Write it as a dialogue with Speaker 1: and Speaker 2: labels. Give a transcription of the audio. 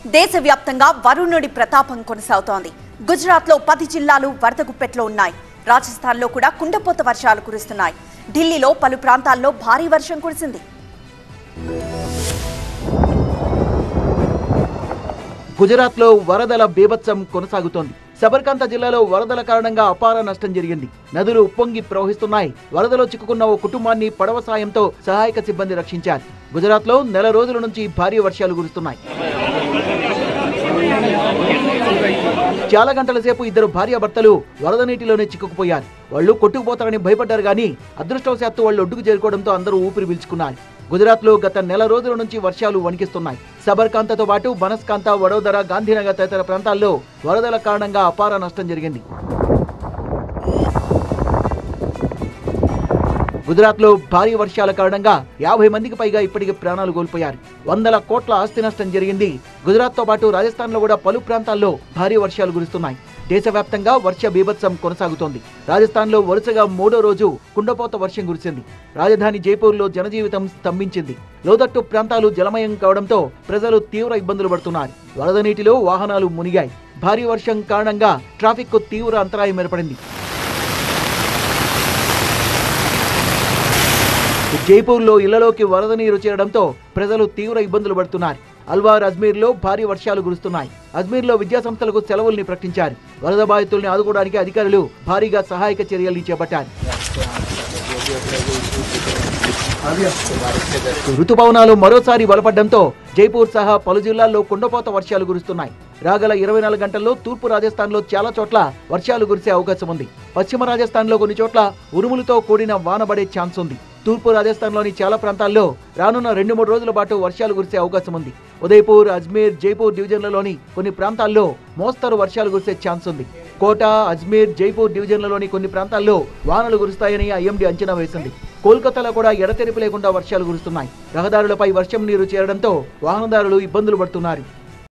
Speaker 1: దేశవ్యాప్తంగా వరుణుడి ప్రతాపం కొనసాగుతోంది. గుజరాత్లో 10 జిల్లాలు వరద గుప్పెట్లో ఉన్నాయి. రాజస్థాన్లో కూడా కుండపోత వర్షాలు కురుస్తున్నాయి. ఢిల్లీలో పలు ప్రాంతాల్లో భారీ వర్షం కురిసింది.
Speaker 2: గుజరాత్లో వరదల బీభత్సం కొనసాగుతోంది. సబర్కాంత జిల్లాలో వరదల కారణంగా అపార నష్టం జరిగింది. నదులు ఉప్పొంగి ప్రవహిస్తున్నాయి. వరదలో చిక్కుకున్న ఓ కుటుంబాన్ని పడవ సాయంతో సహాయక సిబ్బంది రక్షించారు. గుజరాత్లో నెల రోజుల నుంచి భారీ వర్షాలు కురుస్తున్నాయి. చాలా గంటల సేపు ఇద్దరు భార్యాభర్తలు వరద నీటిలోనే చిక్కుకుపోయారు. వాళ్ళు కొట్టుకుపోతారని భయపడ్డారు గానీ అదృష్టవశాత్తు వాళ్ళు ఒడ్డుకు చేరుకోవడంతో అందరూ ఊపిరి పీల్చుకున్నారు. గుజరాత్లో గత నెల రోజుల నుంచి వర్షాలు వణికిస్తున్నాయి. సబర్కాంతతో పాటు బనస్కాంత, వడోదర, గాంధీనగర్ తదితర ప్రాంతాల్లో వరదల కారణంగా అపార నష్టం జరిగింది. గుజరాత్లో భారీ వర్షాల కారణంగా 50 మందికి పైగా ఇప్పటికే ప్రాణాలు కోల్పోయారు. వందల కోట్ల ఆస్తి నష్టం జరిగింది. గుజరాత్తో పాటు రాజస్థాన్లో కూడా పలు ప్రాంతాల్లో భారీ వర్షాలు కురుస్తున్నాయి. దేశవ్యాప్తంగా వర్ష బీభత్సం కొనసాగుతోంది. రాజస్థాన్లో వరుసగా 3వ రోజు కుండపోత వర్షం కురిసింది. రాజధాని జైపూర్లో జనజీవితం స్తంభించింది. లోతట్టు ప్రాంతాలు జలమయం కావడంతో ప్రజలు తీవ్ర ఇబ్బందులు పడుతున్నారు. వరద నీటిలో వాహనాలు మునిగాయి. భారీ వర్షం కారణంగా ట్రాఫిక్ తీవ్ర అంతరాయం ఏర్పడింది. జైపూర్లో ఇళ్లలోకి వరద నీరు చేరడంతో ప్రజలు తీవ్ర ఇబ్బందులు పడుతున్నారు. అల్వార్, అజ్మీర్లో భారీ వర్షాలు కురుస్తున్నాయి. అజ్మీర్లో విద్యాసంస్థలకు సెలవుల్ని ప్రకటించారు. వరద బాధితుల్ని ఆదుకోవడానికి అధికారులు భారీగా సహాయక చర్యల్ని చేపట్టారు. రుతుపవనాలు మరోసారి బలపడడంతో జైపూర్ సహా పలు జిల్లాల్లో కుండపోత వర్షాలు కురుస్తున్నాయి. రాగల 24 గంటల్లో తూర్పు రాజస్థాన్లో చాలా చోట్ల వర్షాలు కురిసే అవకాశం ఉంది. పశ్చిమ రాజస్థాన్లో కొన్ని చోట్ల ఉరుములతో కూడిన వాన పడే ఛాన్స్ ఉంది. తూర్పు రాజస్థాన్లోని చాలా ప్రాంతాల్లో రానున్న 2-3 రోజుల పాటు వర్షాలు కురిసే అవకాశం ఉంది. ఉదయపూర్, అజ్మీర్, జైపూర్ డివిజన్లలోని కొన్ని ప్రాంతాల్లో మోస్తరు వర్షాలు కురిసే ఛాన్స్ ఉంది. కోటా, అజ్మీర్, జైపూర్ డివిజన్లలోని కొన్ని ప్రాంతాల్లో వానలు కురుస్తాయని ఐఎండీ అంచనా వేసింది. కోల్కతాలో కూడా ఎడతెరిపి లేకుండా వర్షాలు కురుస్తున్నాయి. రహదారులపై వర్షం నీరు చేరడంతో వాహనదారులు ఇబ్బందులు పడుతున్నారు.